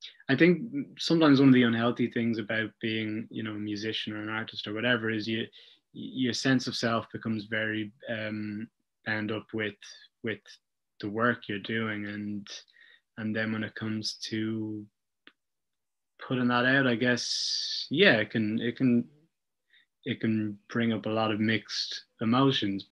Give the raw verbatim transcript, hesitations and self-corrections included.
I think sometimes one of the unhealthy things about being, you know, a musician or an artist or whatever is you, your sense of self becomes very um, bound up with with the work you're doing, and and then when it comes to putting that out, I guess, yeah, it can it can it can bring up a lot of mixed emotions.